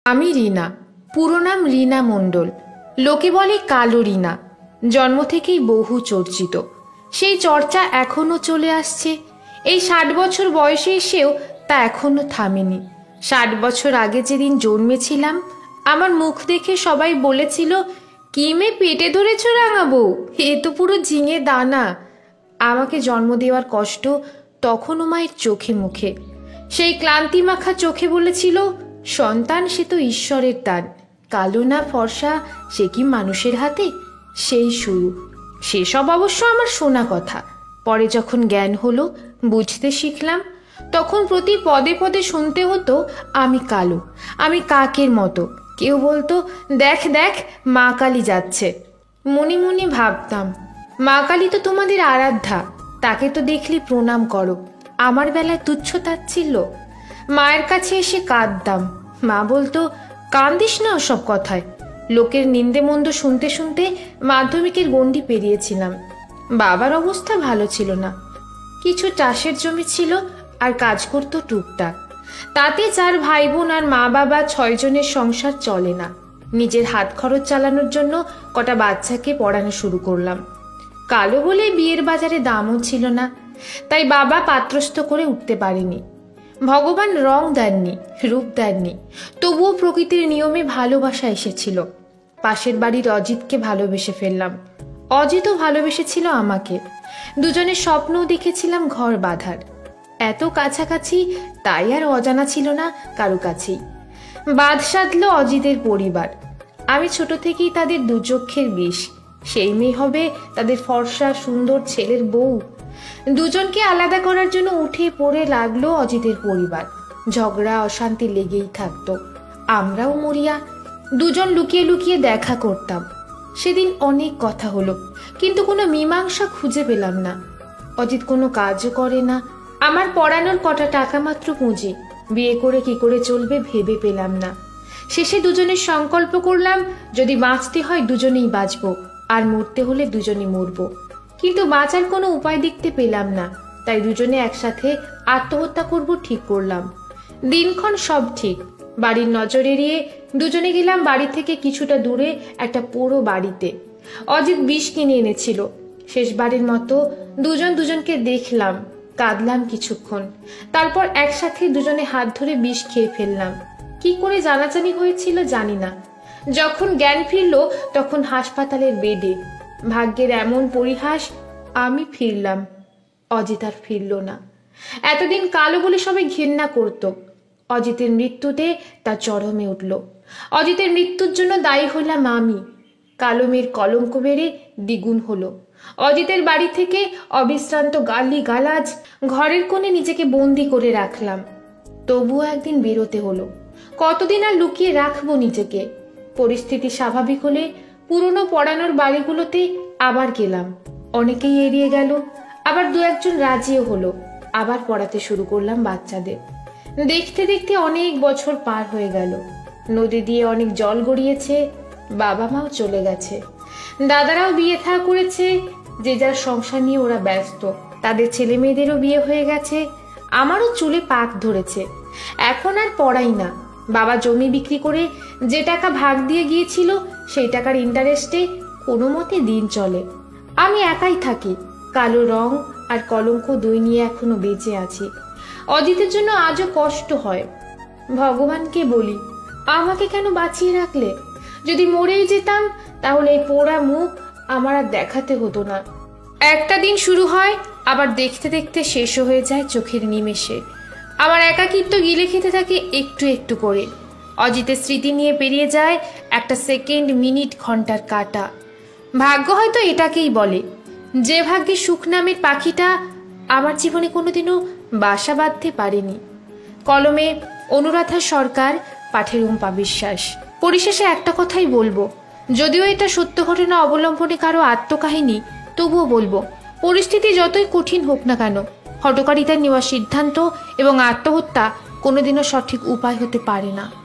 আমি রিনা, পুরো নাম রিনা মণ্ডল, লোকে বলে কালো রিনা। জন্ম থেকেই বহু চর্চিত, সেই চর্চা এখনও চলে আসছে। এই 60 বছর বয়সে এসেও তা এখনও থামেনি। 60 বছর আগে যেদিন জন্মেছিলাম, আমার মুখ দেখে সবাই বলেছিল, কি মেয়ে পেটে ধরেছ রাঙা বউ, এ তো পুরো ঝিঙে দানা। আমাকে জন্ম দেওয়ার কষ্ট তখনও মায়ের চোখে মুখে। সেই ক্লান্তি মাখা চোখে বলেছিল, সন্তান সে তো ঈশ্বরের দান, কালো না ফর্সা সে কি মানুষের হাতে। সেই শুরু। সেসব অবশ্য আমার শোনা কথা। পরে যখন জ্ঞান হলো, বুঝতে শিখলাম, তখন প্রতি পদে পদে শুনতে হতো আমি কালো, আমি কাকের মতো। কেউ বলতো, দেখ দেখ মা কালী যাচ্ছে। মনে মনে ভাবতাম, মা কালী তো তোমাদের আরাধ্যা, তাকে তো দেখলে প্রণাম করো। আমার বেলায় তুচ্ছ তাচ্ছিল্য। মায়ের কাছে এসে কাঁদতাম। মা বলতো, কান্দিস না ওসব কথায়। লোকের নিন্দে মন্দ শুনতে শুনতে মাধ্যমিকের গণ্ডি পেরিয়েছিলাম। বাবার অবস্থা ভালো ছিল না। কিছু চাষের জমি ছিল আর কাজ করতো টুকটাক। তাতে 4 ভাই বোন আর মা বাবা 6 জনের সংসার চলে না। নিজের হাত খরচ চালানোর জন্য কটা বাচ্চাকে পড়ানো শুরু করলাম। কালো বলে বিয়ের বাজারে দামও ছিল না, তাই বাবা পাত্রস্থ করে উঠতে পারেনি। ভগবান রং দেননি, রূপ দেননি, তবুও প্রকৃতির নিয়মে ভালোবাসা এসেছিল। পাশের বাড়ির অজিতকে ভালোবেসে ফেললাম। অজিতও ভালোবেসেছিল আমাকে। দুজনের স্বপ্নও দেখেছিলাম ঘর বাঁধার। এত কাছাকাছি, তাই আর অজানা ছিল না কারো কাছেই। বাদ সাধল অজিতের পরিবার। আমি ছোট থেকেই তাদের দুচক্ষের বিষ। সেই মেয়ে হবে তাদের ফর্সা সুন্দর ছেলের বউ। দুজনকে আলাদা করার জন্য উঠে পড়ে লাগলো অজিতের পরিবার। ঝগড়া অশান্তি লেগেই থাকতো। আমরাও মরিয়া। দুজন লুকিয়ে লুকিয়ে দেখা করতাম। সেদিন অনেক কথা হলো, কিন্তু কোনো মীমাংসা খুঁজে পেলাম না। অজিত কোনো কাজও করে না। আমার পড়ানোর কটা টাকা মাত্র পুঁজি। বিয়ে করে কি করে চলবে ভেবে পেলাম না। শেষে দুজনের সংকল্প করলাম, যদি বাঁচতে হয় দুজনেই বাঁচবো, আর মরতে হলে দুজনে মরবো। কিন্তু বাঁচার কোনো উপায় দেখতে পেলাম না, তাই দুজনে একসাথে আত্মহত্যা করব ঠিক করলাম। দিনক্ষণ সব ঠিক। বাড়ির নজর এড়িয়ে দুজনে গেলাম বাড়ি থেকে কিছুটা দূরে একটা পোড়ো বাড়িতে। অজিত বিষ কিনে এনেছিল। শেষবারের মতো দুজন দুজনকে দেখলাম, কাঁদলাম কিছুক্ষণ। তারপর একসাথে দুজনে হাত ধরে বিষ খেয়ে ফেললাম। কি করে জানাজানি হয়েছিল জানি না। যখন জ্ঞান ফিরল তখন হাসপাতালের বেডে। ভাগ্যের এমন পরিহাস, আমি ফিরলাম, অজিত আর ফিরল না। এতদিন কালো বলে সবাই ঘেন্না করত। অজিতের মৃত্যুতে তা চরমে উঠল। অজিতের মৃত্যুর জন্য দায়ী হলাম আমি। কালো মেয়ের কলঙ্ক বেড়ে দ্বিগুণ হলো। অজিতের বাড়ি থেকে অবিশ্রান্ত গালি গালাজ। ঘরের কোণে নিজেকে বন্দি করে রাখলাম। তবুও একদিন বেরোতে হলো। কতদিন আর লুকিয়ে রাখবো নিজেকে? পরিস্থিতি স্বাভাবিক হলে পুরনো পড়ানোর বাড়িগুলোতে আবার গেলাম। অনেকেই এড়িয়ে গেল, আবার 2-1 রাজিও হলো। আবার পড়াতে শুরু করলাম বাচ্চাদের। দেখতে দেখতে অনেক বছর পার হয়ে গেল। নদী দিয়ে অনেক জল গড়িয়েছে। বাবা মাও চলে গেছে। দাদারাও বিয়ে থা করেছে। যে যার সংসার নিয়ে ওরা ব্যস্ত। তাদের ছেলে মেয়েদেরও বিয়ে হয়ে গেছে। আমারও চুলে পাক ধরেছে। এখন আর পড়াই না। বাবা জমি বিক্রি করে যে টাকা ভাগ দিয়ে গিয়েছিল, সেই টাকার ইন্টারেস্টে কোনো মতে দিন চলে। আমি একাই থাকি। কালো রং আর কলঙ্ক 2 নিয়ে এখনো বেঁচে আছি। অজিতের জন্য আজও কষ্ট হয়। ভগবানকে বলি, আমাকে কেন বাঁচিয়ে রাখলে? যদি মরেই যেতাম, তাহলে এই পোড়া মুখ আমার আর দেখাতে হতো না। একটা দিন শুরু হয়, আবার দেখতে দেখতে শেষও হয়ে যায় চোখের নিমেষে। আমার একাকিত্ব গিলে খেতে থাকে একটু একটু করে। অজিতের স্মৃতি নিয়ে পেরিয়ে যায় একটা সেকেন্ড, মিনিট, ঘন্টার কাটা। ভাগ্য হয়তো এটাকেই বলে, যে ভাগ্যে সুখ নামের পাখিটা আমার জীবনে কোনোদিনও বাসা বাঁধতে পারেনি। কলমে অনুরাধা সরকার, পাঠে রুম্পা বিশ্বাস। পরিশেষে একটা কথাই বলবো, যদিও এটা সত্য ঘটনা অবলম্বনে কারো আত্মকাহিনী, তবুও বলবো, পরিস্থিতি যতই কঠিন হোক না কেন, হঠকারিতার নেওয়া সিদ্ধান্ত এবং আত্মহত্যা কোনোদিনও সঠিক উপায় হতে পারে না।